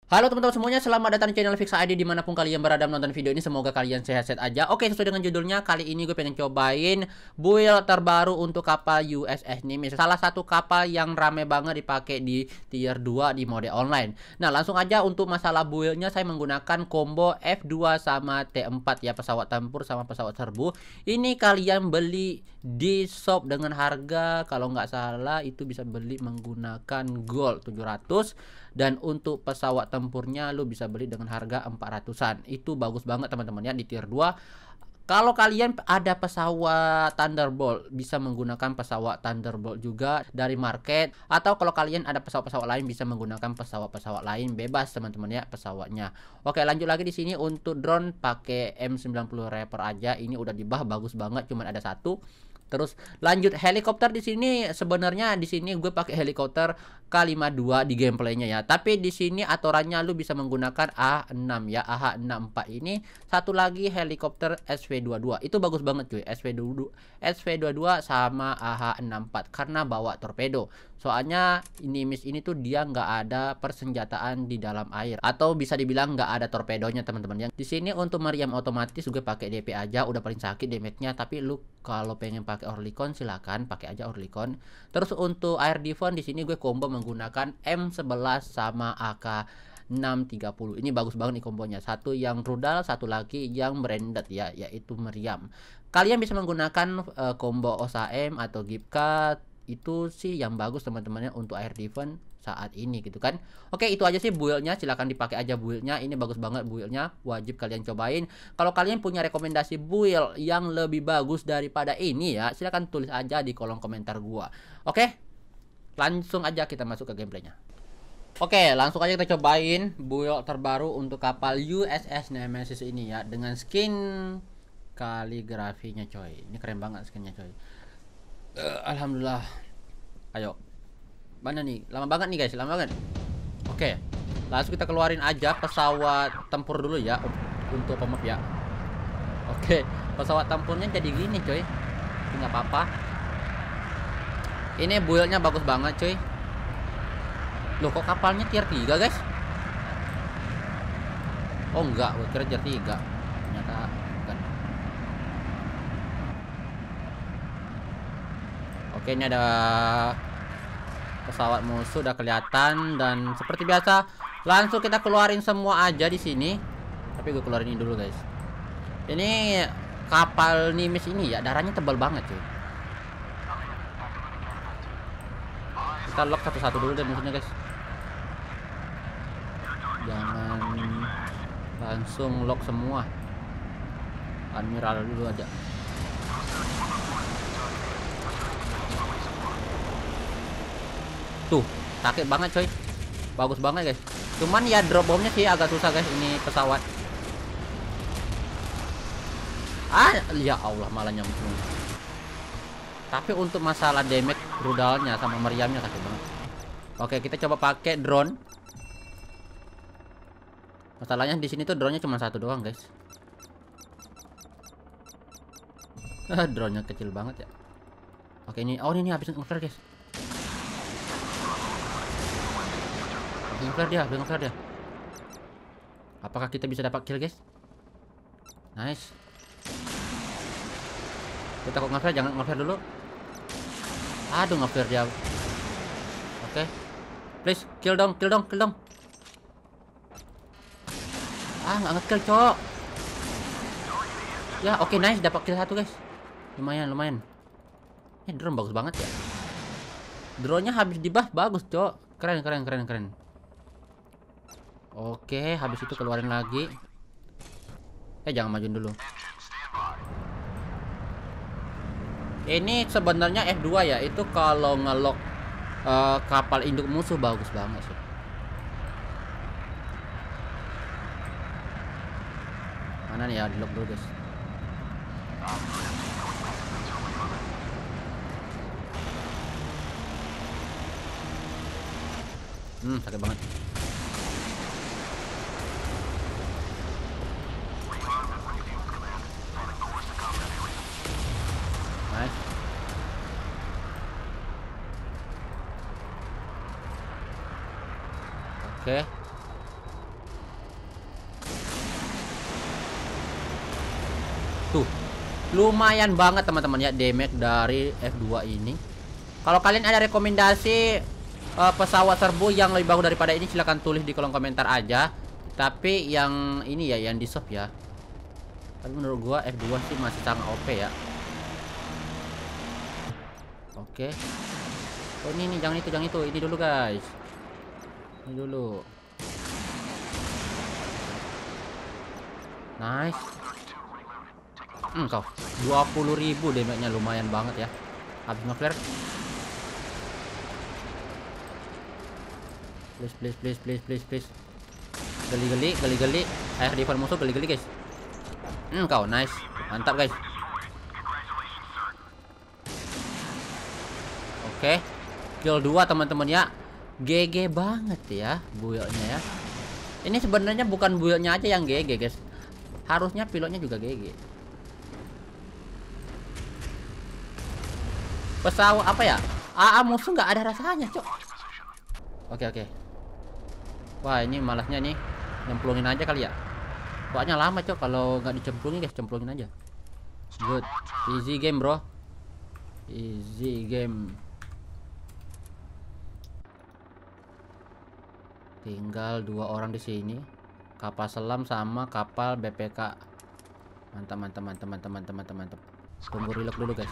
Halo teman-teman semuanya, selamat datang di channel Fix ID dimanapun kalian berada menonton video ini. Semoga kalian sehat-sehat aja. Oke, sesuai dengan judulnya, kali ini gue pengen cobain build terbaru untuk kapal USS Nimitz. Salah satu kapal yang rame banget dipakai di tier 2 di mode online. Nah, langsung aja untuk masalah buildnya, saya menggunakan combo F2 sama T4 ya, pesawat tempur sama pesawat serbu. Ini kalian beli di shop dengan harga, kalau nggak salah itu bisa beli menggunakan gold 700. Dan untuk pesawat tempurnya lu bisa beli dengan harga 400-an. Itu bagus banget teman-teman ya di tier 2. Kalau kalian ada pesawat Thunderbolt, bisa menggunakan pesawat Thunderbolt juga dari market. Atau kalau kalian ada pesawat-pesawat lain, bisa menggunakan pesawat-pesawat lain, bebas teman-teman ya pesawatnya. Oke, lanjut lagi di sini untuk drone pakai M90 Reaper aja. Ini udah dibah bagus banget, cuman ada satu. Terus lanjut helikopter di sini, sebenarnya di sini gue pakai helikopter K52 di gameplaynya ya. Tapi di sini aturannya lu bisa menggunakan AH6 ya, AH64 ini. Satu lagi helikopter SV22. Itu bagus banget cuy. SV22 sama AH64 karena bawa torpedo. Soalnya Nimitz ini tuh dia nggak ada persenjataan di dalam air, atau bisa dibilang nggak ada torpedonya teman-teman ya. Di sini untuk meriam otomatis gue pakai DP aja, udah paling sakit damage-nya. Tapi lu kalau pengen pakai Oerlikon silakan pakai aja Oerlikon. Terus untuk air defense di sini gue combo menggunakan M11 sama AK 630. Ini bagus banget nih kombonya. Satu yang rudal, satu lagi yang branded ya, yaitu meriam. Kalian bisa menggunakan combo OSAM atau Gipka. Itu sih yang bagus teman-temannya untuk air defense saat ini gitu kan. Oke, itu aja sih buildnya, silahkan dipakai aja buildnya. Ini bagus banget buildnya, wajib kalian cobain. Kalau kalian punya rekomendasi build yang lebih bagus daripada ini ya, silahkan tulis aja di kolom komentar gua. Oke, langsung aja kita masuk ke gameplaynya. Oke, langsung aja kita cobain build terbaru untuk kapal USS Nemesis ini ya, dengan skin kaligrafinya coy. Ini keren banget skinnya coy. Alhamdulillah. Ayo. Mana nih? Lama banget nih guys, lama banget. Oke. Langsung kita keluarin aja pesawat tempur dulu ya untuk pemap ya. Oke, pesawat tempurnya jadi gini coy. Nggak apa-apa. Ini buildnya bagus banget coy. Loh, kok kapalnya tier 3 guys? Oh enggak, gue kira tier 3. Ternyata bukan. Oke, ini ada pesawat musuh udah kelihatan, dan seperti biasa langsung kita keluarin semua aja di sini. Tapi gue keluarin ini dulu guys. Ini kapal Nimitz ini ya, darahnya tebal banget cuy. Kita lock satu-satu dulu deh musuhnya guys. Jangan langsung lock semua. Admiral dulu aja. Tuh, sakit banget coy. Bagus banget guys. Cuman ya drop bomnya sih agak susah guys ini pesawat. Ya Allah, malah nyambung. Tapi untuk masalah damage rudalnya sama meriamnya sakit banget. Oke, kita coba pakai drone. Masalahnya di sini tuh drone-nya cuma satu doang guys. Drone-nya kecil banget ya. Oke, ini ini habis nge-flare guys. Nge-flare dia. Apakah kita bisa dapat kill guys? Nice. Kita kok nge-flare, jangan nge-flare dulu. Aduh, nge-flare dia. Oke. Please kill dong. Nggak nge-kill cok. Ya oke, nice, dapat kill satu guys. Lumayan. Ini drone bagus banget ya. Drone-nya habis di buff bagus cok. Keren. Oke, habis itu keluarin lagi. Jangan majuin dulu. Ini sebenarnya F2 ya. Itu kalau ngelock kapal induk musuh bagus banget sih. Mana nih ya, di lock dulu guys. Sakit banget. Nice. Oke. Tuh, lumayan banget teman-teman ya damage dari F2 ini. Kalau kalian ada rekomendasi pesawat serbu yang lebih bagus daripada ini, silahkan tulis di kolom komentar aja. Tapi yang ini ya, yang di shop ya. Tapi menurut gua F2 sih masih sangat OP ya. Oke. Oh ini jangan itu, ini dulu guys. Ini dulu. Nice. Kau 20.000 damage-nya lumayan banget ya. Habis nge-flare. Please. Geli. Air defense musuh geli guys. Kau nice. Mantap guys. Oke. Kill 2 teman-teman ya. GG banget ya buildnya ya. Ini sebenarnya bukan buildnya aja yang GG guys. Harusnya pilotnya juga GG. Pesawat apa ya? AA musuh nggak ada rasanya, cok. Oke. Wah, ini malasnya nih. Nyemplungin aja kali ya. Soalnya lama, cok, kalau nggak dicemplungin, guys. Cemplungin aja. Good. Easy game, bro. Easy game. Tinggal 2 orang di sini. Kapal selam sama kapal BPK. Mantap. Tunggu reload dulu, guys.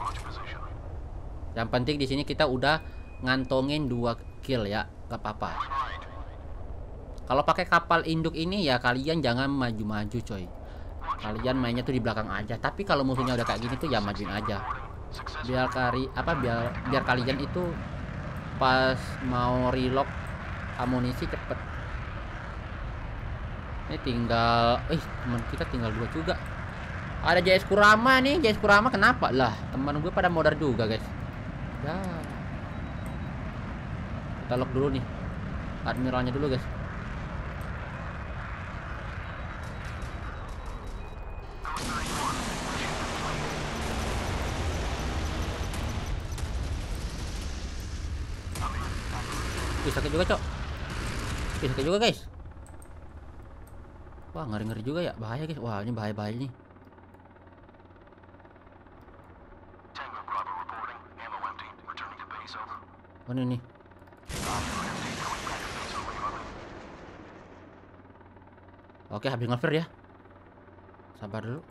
Yang penting di sini kita udah ngantongin 2 kill ya, gak apa-apa. Kalau pakai kapal induk ini ya kalian jangan maju-maju, coy. Kalian mainnya tuh di belakang aja. Tapi kalau musuhnya udah kayak gini tuh ya majuin aja. Biar biar kalian itu pas mau reload amunisi cepet. Ini tinggal, teman kita tinggal 2 juga. Ada JS Kurama nih, JS Kurama kenapa lah? Teman gue pada modar juga, guys. Ya. Kita lock dulu nih. Admiralnya dulu, guys. Sakit juga, cok. Sakit juga, guys. Wah, ngeri-ngeri juga ya. Bahaya, guys. Wah, ini bahaya-bahaya nih. Oh, ini nih. Oke, habis nge-flare ya. Sabar dulu.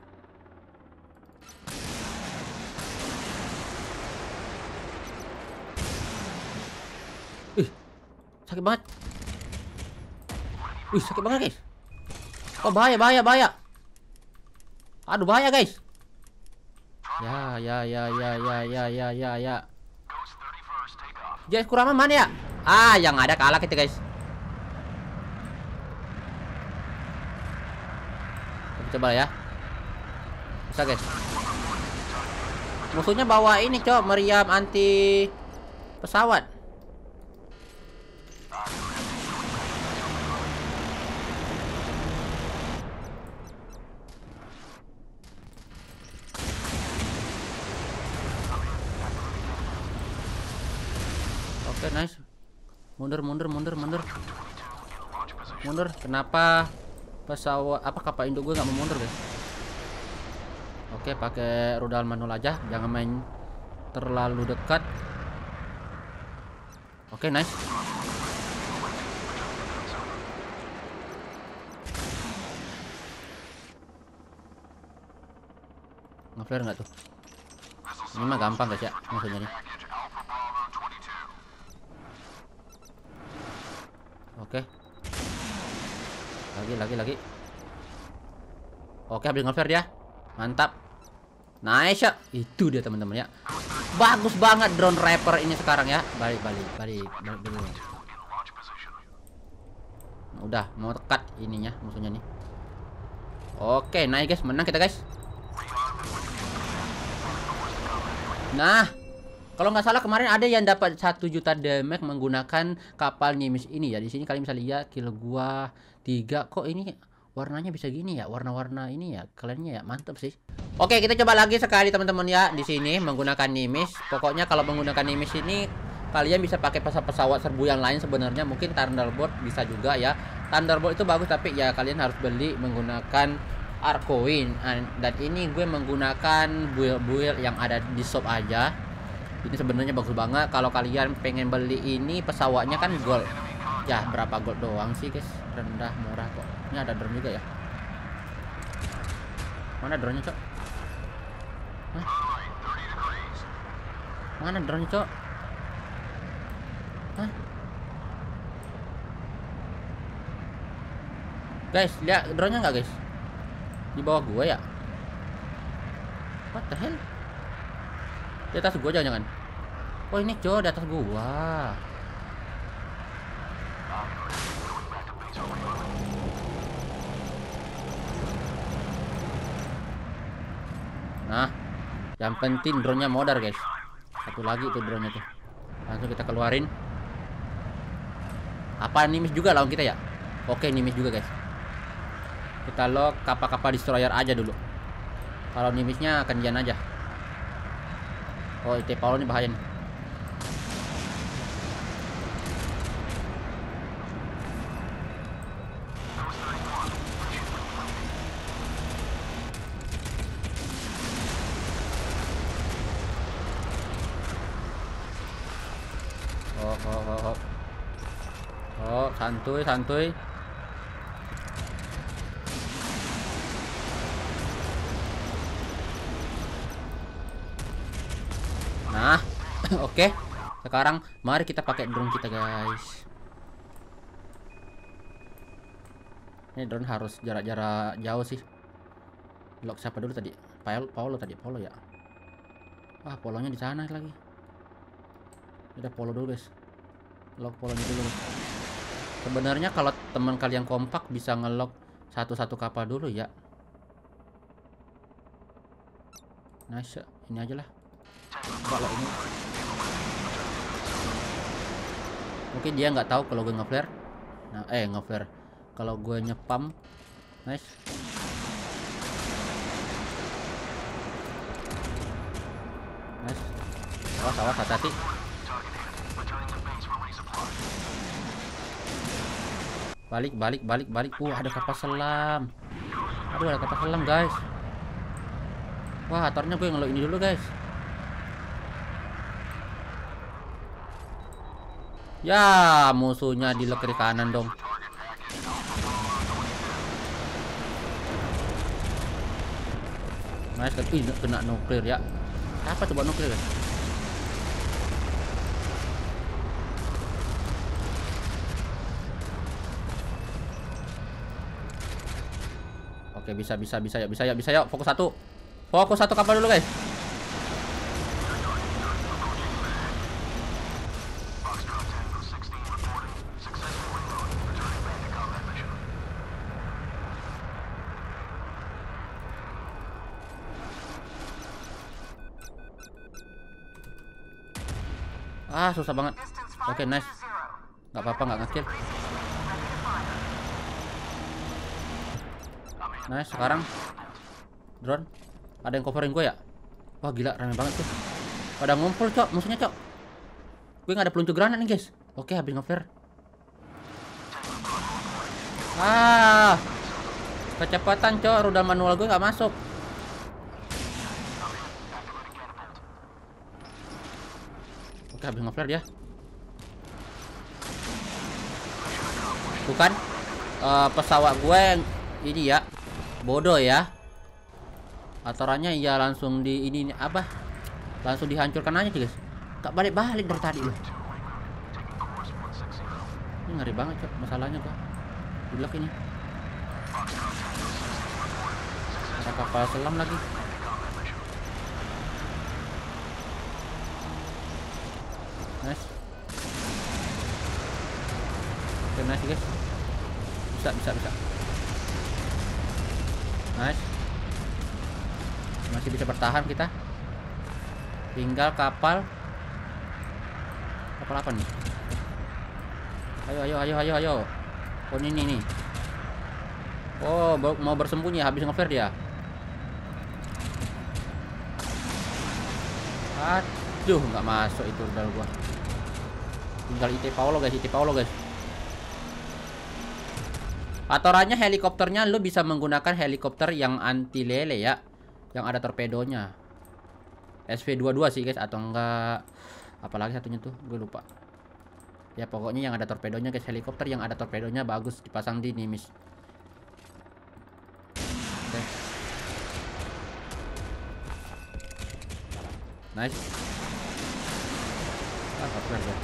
Sakit banget. Sakit banget, guys. Oh, bahaya. Aduh, bahaya, guys. Ya. JS Kurama mana ya? Yang ada kalah kita, guys. Coba ya. Bisa, guys. Musuhnya bawa ini, cok, meriam anti pesawat. Oke, nice. Mundur. Kenapa pesawat kapal induk gue nggak mau mundur, guys? Oke, pakai rudal manual aja, jangan main terlalu dekat. Oke, nice. Nge-flare nggak tuh? Ini mah gampang, guys ya, maksudnya nih. Oke. Lagi. Oke, habis nge-flare dia. Mantap. Nice ya. Itu dia, teman-teman ya. Bagus banget drone Reaper ini sekarang ya. Balik dulu. Udah mau tekat ininya musuhnya nih. Oke, nice guys, menang kita, guys. Nah, kalau nggak salah kemarin ada yang dapat 1 juta damage menggunakan kapal Nimitz ini ya. Di sini kalian bisa lihat kill gua 3. Kok ini warnanya bisa gini ya? Warna-warna ini ya, kaliannya ya mantap sih. Oke, kita coba lagi sekali teman-teman ya di sini menggunakan Nimitz. Pokoknya kalau menggunakan Nimitz ini kalian bisa pakai pesawat serbu yang lain sebenarnya, mungkin Thunderbolt bisa juga ya. Thunderbolt itu bagus tapi ya kalian harus beli menggunakan Arcoin. Dan ini gue menggunakan build yang ada di shop aja. Ini sebenarnya bagus banget. Kalau kalian pengen beli ini, pesawatnya kan gold. Ya berapa gold doang sih guys, rendah murah kok. Ini ada drone juga ya. Mana drone-nya cok? Hah? Mana drone-nya cok? Hah? Guys, lihat drone-nya nggak guys? Di bawah gua ya? What the hell? Di atas gua jangan-jangan. Oh ini cok, di atas gua. Nah, yang penting drone-nya modar guys. Satu lagi tuh drone-nya tuh. Langsung kita keluarin. Apa nimis juga lawan kita ya? Oke, nimis juga guys. Kita lock kapal-kapal destroyer aja dulu. Kalau nimisnya kendian aja. Oh, IT Paulo ini bahaya nih. Oh, santuy, santuy. Nah, oke. Sekarang mari kita pakai drone kita, guys. Ini drone harus jarak-jarak jauh sih. Lock siapa dulu tadi? Paulo tadi, Paulo ya. Wah, Polonya di sana lagi. Udah Paulo dulu, guys. Lock Polonya dulu, guys. Sebenarnya kalau teman kalian kompak bisa ngelock satu-satu kapal dulu ya. Nice, ini aja lah. Kalau ini mungkin dia nggak tahu kalau gue nge-flare. Nah, nge-flare. Kalau gue nyepam, nice. Nice. Awas, hati-hati. Balik. Ada kapal selam. Aduh, ada kapal selam, guys. Wah, aturnya gue ngelock ini dulu, guys. Ya, musuhnya di kiri kanan dong. Nice, kena nuklir ya. Apa coba nuklir, guys? Oke, bisa ya. Fokus satu kapal dulu, guys. Ah, susah banget. Oke, nice. Nggak apa-apa, nggak nge-kill. Nice, sekarang drone. Ada yang covering gue ya? Wah, gila, rame banget tuh. Pada ngumpul, cok, musuhnya, cok. Gue nggak ada peluncur granat nih, guys. Oke, habis nge-flare. Ah, kecepatan, cok. Rudal manual gue nggak masuk. Oke, habis nge-flare dia. Bukan pesawat gue ini ya, bodoh ya. Aturannya ya langsung di ini apa? Langsung dihancurkan aja, guys. Tak balik-balik dari tadi loh. Ini ngeri banget, cok. Masalahnya kok dilek ini. Ada kapal selam lagi. Nice. Oke, nice, guys. Bisa. Nice. Masih bisa bertahan kita. Tinggal kapal apa nih? Ayo. Oh, ini nih. Oh, mau bersembunyi habis nge-flare dia. Aduh, nggak masuk itu rudal gua. Tinggal IT Paulo, guys. Aturannya helikopternya lu bisa menggunakan helikopter yang anti lele ya, yang ada torpedonya. SV-22 sih guys, atau enggak apalagi satunya tuh gue lupa. Ya pokoknya yang ada torpedonya guys, helikopter yang ada torpedonya bagus dipasang di Nimis. Oke. Nice. Keren ya.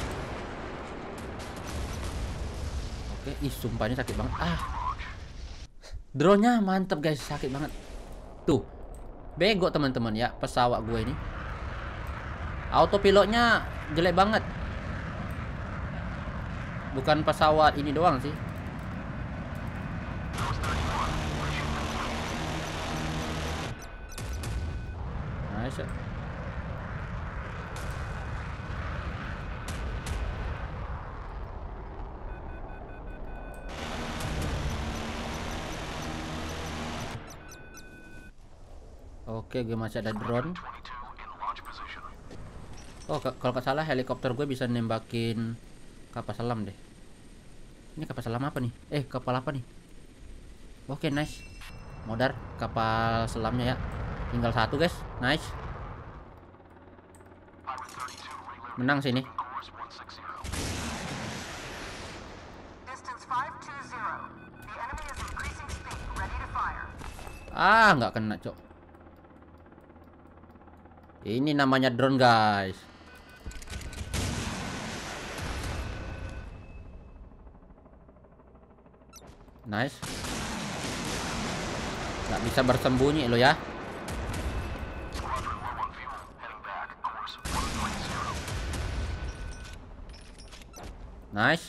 Oke, ih sumpah ini sakit banget. Drone-nya mantep guys, sakit banget. Tuh. Bego teman-teman ya pesawat gue ini. Autopilotnya jelek banget. Bukan pesawat ini doang sih. Nice. Oke, gue masih ada drone. Oh, kalau nggak salah helikopter gue bisa nembakin kapal selam deh. Ini kapal selam apa nih? Kapal apa nih? Oke, nice. Modar kapal selamnya ya. Tinggal satu guys. Nice. Menang sini. Nggak kena, cok. Ini namanya drone, guys. Nice. Nggak bisa bersembunyi lo ya. Nice.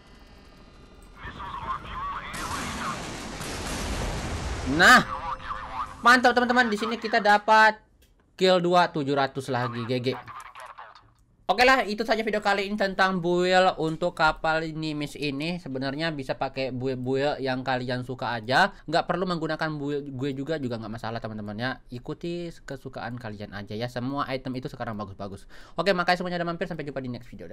Nah, mantap teman-teman. Di sini kita dapat kill 2 700 lagi, GG. Oke lah, itu saja video kali ini tentang build untuk kapal Nimis ini. Sebenarnya bisa pakai build yang kalian suka aja, nggak perlu menggunakan build gue juga nggak masalah teman-teman ya. Ikuti kesukaan kalian aja ya. Semua item itu sekarang bagus-bagus. Oke, makasih semuanya udah mampir, sampai jumpa di next video.